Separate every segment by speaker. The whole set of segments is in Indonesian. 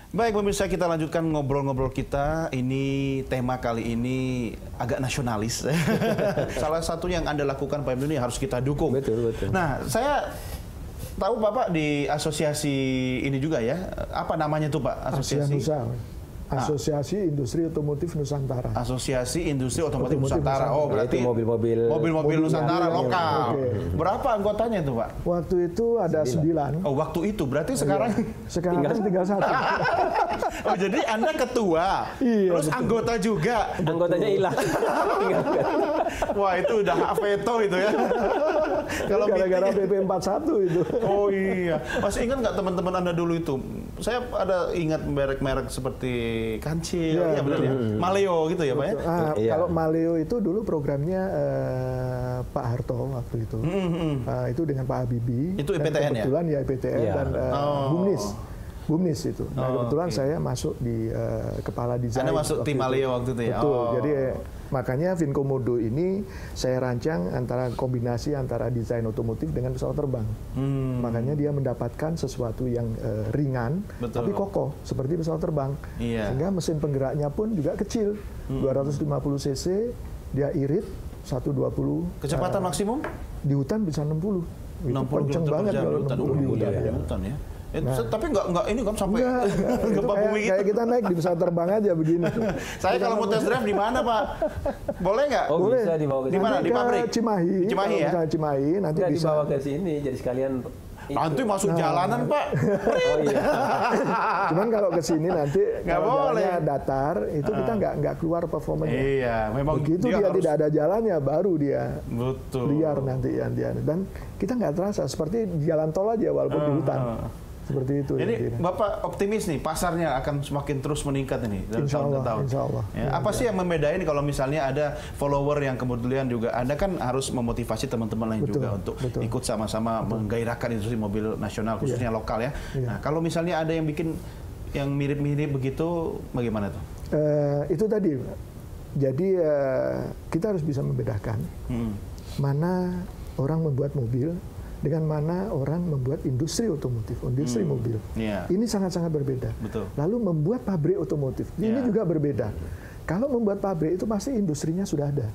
Speaker 1: Baik pemirsa, kita lanjutkan ngobrol-ngobrol kita. Ini tema kali ini agak nasionalis. Salah satu yang Anda lakukan Pak Ibnu ini harus kita dukung.
Speaker 2: Betul, betul.
Speaker 1: Nah, saya tahu Bapak di asosiasi ini juga ya. Apa namanya tuh Pak? Asosiasi
Speaker 3: Asosiasi Industri Otomotif Nusantara.
Speaker 1: Asosiasi Industri Otomotif Nusantara. Oh, berarti mobil-mobil Nusantara lokal. Okay. Berapa anggotanya itu Pak?
Speaker 3: Waktu itu ada 9.
Speaker 1: Oh, waktu itu berarti sekarang
Speaker 3: tinggal 1.
Speaker 1: Oh, jadi Anda ketua,
Speaker 3: iya,
Speaker 1: terus
Speaker 3: betul.
Speaker 1: Anggota juga.
Speaker 2: Anggotanya hilang.
Speaker 1: Wah, itu udah hak veto itu ya.
Speaker 3: Kalau gara-gara PP 41 itu.
Speaker 1: Oh iya, masih ingat nggak teman-teman Anda dulu itu? Saya ada ingat merek-merek seperti Kancil, ya benar ya. Maleo gitu ya Pak ya?
Speaker 3: Iya. Kalau Maleo itu dulu programnya Pak Harto waktu itu. Itu dengan Pak Habibie.
Speaker 1: Itu IPTN ya?
Speaker 3: Kebetulan ya IPTN dan Bumnis itu. Nah kebetulan saya masuk di kepala desain.
Speaker 1: Anda masuk tim Maleo waktu itu ya?
Speaker 3: Betul, jadi makanya Vinkomodo ini saya rancang kombinasi antara desain otomotif dengan pesawat terbang. Makanya dia mendapatkan sesuatu yang ringan, tapi kokoh, seperti pesawat terbang.
Speaker 1: Iya.
Speaker 3: Sehingga mesin penggeraknya pun juga kecil, 250 cc, dia irit, 120.
Speaker 1: Kecepatan maksimum?
Speaker 3: Di hutan bisa 60. Itu kenceng banget kalau 60 di hutan ya.
Speaker 1: Tapi nggak ini kan sampai gempa bumi
Speaker 3: kayak kita naik di pesawat terbang aja begini.
Speaker 1: Saya kalau mau test drive di mana Pak? Boleh nggak?
Speaker 2: Oh,
Speaker 3: boleh.
Speaker 2: bisa dibawa ke
Speaker 1: di mana? Di pabrik?
Speaker 3: Cimahi.
Speaker 1: Cimahi ya?
Speaker 3: Cimahi nanti
Speaker 2: bisa
Speaker 3: dibawa
Speaker 2: ke sini jadi sekalian.
Speaker 1: Nanti masuk jalanan Pak.
Speaker 2: Oh iya.
Speaker 3: Cuman kalau ke sini nanti
Speaker 1: nggak boleh.
Speaker 3: Datar itu kita nggak keluar performanya.
Speaker 1: Iya, memang.
Speaker 3: Begitu dia tidak ada jalannya baru dia liar nanti yang dia. Dan kita nggak terasa seperti jalan tol aja walaupun di hutan. Seperti itu.
Speaker 1: Jadi Bapak optimis nih pasarnya akan semakin terus meningkat ini dari tahun ke tahun.
Speaker 3: Insya Allah.
Speaker 1: Ya, apa sih yang membedain kalau misalnya ada follower yang kemudian juga Anda kan harus memotivasi teman-teman lain juga untuk ikut sama-sama menggairahkan industri mobil nasional khususnya lokal ya. Nah kalau misalnya ada yang bikin yang mirip-mirip begitu, bagaimana tuh?
Speaker 3: Itu tadi. Jadi kita harus bisa membedakan mana orang membuat mobil dengan mana orang membuat industri otomotif, industri mobil. Ini sangat-sangat berbeda.
Speaker 1: Betul.
Speaker 3: Lalu membuat pabrik otomotif, ini juga berbeda. Kalau membuat pabrik itu pasti industrinya sudah ada.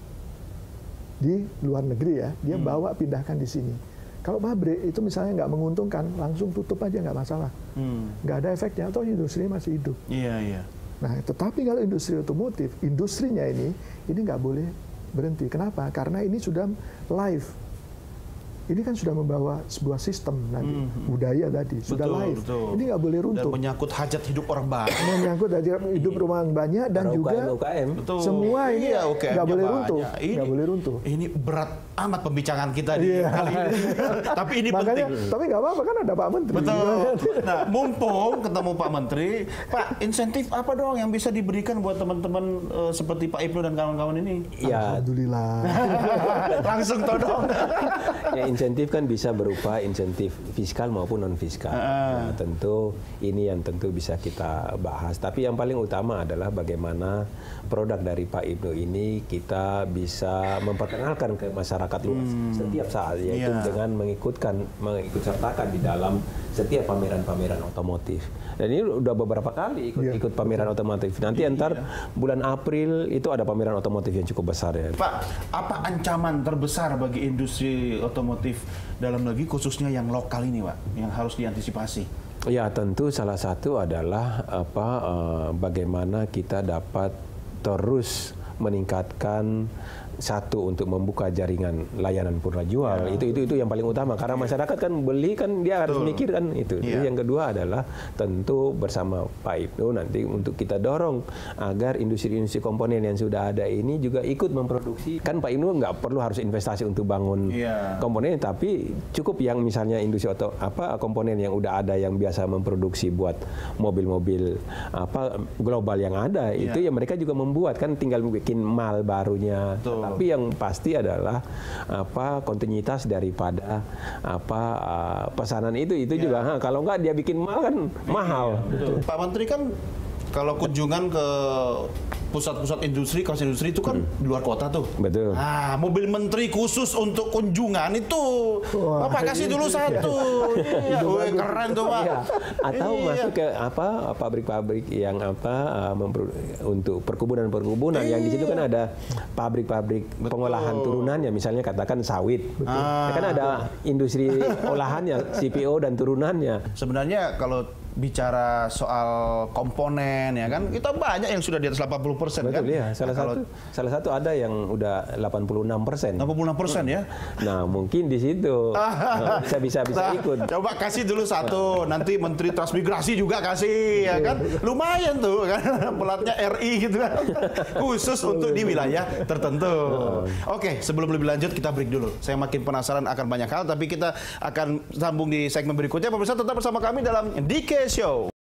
Speaker 3: Di luar negeri ya, dia bawa pindahkan di sini. Kalau pabrik itu misalnya nggak menguntungkan, langsung tutup aja nggak masalah. Nggak ada efeknya, atau industrinya masih hidup.
Speaker 1: Iya.
Speaker 3: Nah, tetapi kalau industri otomotif, industrinya ini nggak boleh berhenti. Kenapa? Karena ini sudah live. Ini kan sudah membawa sebuah sistem nanti, budaya tadi, sudah live. Ini nggak boleh runtuh.
Speaker 1: Dan menyangkut hajat hidup orang banyak.
Speaker 3: Menyangkut hajat hidup orang banyak dan juga
Speaker 2: UKM.
Speaker 3: Semua ini nggak boleh runtuh. Nggak boleh runtuh.
Speaker 1: Ini berat amat pembicaraan kita di kali ini. Tapi ini penting.
Speaker 3: Tapi nggak apa-apa kan ada Pak Menteri.
Speaker 1: Betul. Nah, mumpung ketemu Pak Menteri, Pak, insentif apa dong yang bisa diberikan buat teman-teman seperti Pak Ibnu dan kawan-kawan ini?
Speaker 2: Ya.
Speaker 3: Alhamdulillah.
Speaker 1: Langsung todong.
Speaker 2: Ya, insentif kan bisa berupa insentif fiskal maupun non fiskal. Nah, tentu ini yang tentu bisa kita bahas. Tapi yang paling utama adalah bagaimana produk dari Pak Ibnu ini kita bisa memperkenalkan ke masyarakat luas setiap saat, yaitu dengan mengikut sertakan di dalam setiap pameran-pameran otomotif. Dan ini udah beberapa kali ikut pameran otomotif. Nanti antar bulan April itu ada pameran otomotif yang cukup besar ya.
Speaker 1: Pak, apa ancaman terbesar bagi industri otomotif dalam negeri khususnya yang lokal ini, Pak, yang harus diantisipasi?
Speaker 2: Ya, tentu salah satu adalah bagaimana kita dapat terus meningkatkan satu untuk membuka jaringan layanan purna jual. Itu yang paling utama karena masyarakat kan beli kan dia harus mikir kan itu. Yang kedua adalah tentu bersama Pak Ibnu nanti untuk kita dorong agar industri-industri komponen yang sudah ada ini juga ikut memproduksi. Kan Pak Ibnu nggak perlu harus investasi untuk bangun komponen, tapi cukup yang misalnya industri komponen yang udah ada yang biasa memproduksi buat mobil-mobil global yang ada itu ya mereka juga membuat kan tinggal bikin mal barunya. Tapi yang pasti adalah kontinuitas daripada pesanan itu juga. Kalau nggak dia bikin mahal kan mahal.
Speaker 1: Betul. Pak Menteri kan Kalau kunjungan ke pusat-pusat industri, kawasan industri itu kan di luar kota tuh.
Speaker 2: Betul.
Speaker 1: Ah, mobil menteri khusus untuk kunjungan itu.
Speaker 3: Wah,
Speaker 1: Bapak kasih dulu satu. Iya, wih, keren tuh, Pak.
Speaker 2: Iya. Atau
Speaker 1: Iya.
Speaker 2: masuk ke pabrik-pabrik yang untuk perkebunan yang di situ kan ada pabrik-pabrik pengolahan turunannya, misalnya katakan sawit. Kan ada industri olahannya, CPO dan turunannya.
Speaker 1: Sebenarnya kalau bicara soal komponen ya kan, kita banyak yang sudah di atas 80% kan.
Speaker 2: Betul ya. Salah satu ada yang udah 86%.
Speaker 1: 86% ya.
Speaker 2: Nah, mungkin di situ bisa ikut.
Speaker 1: Coba kasih dulu satu, nanti Menteri Transmigrasi juga kasih ya kan. Lumayan tuh kan, pelatnya RI gitu kan. Khusus untuk di wilayah tertentu. Oke, sebelum lebih lanjut kita break dulu. Saya makin penasaran akan banyak hal, tapi kita akan sambung di segmen berikutnya. Pemirsa tetap bersama kami dalam DK Show.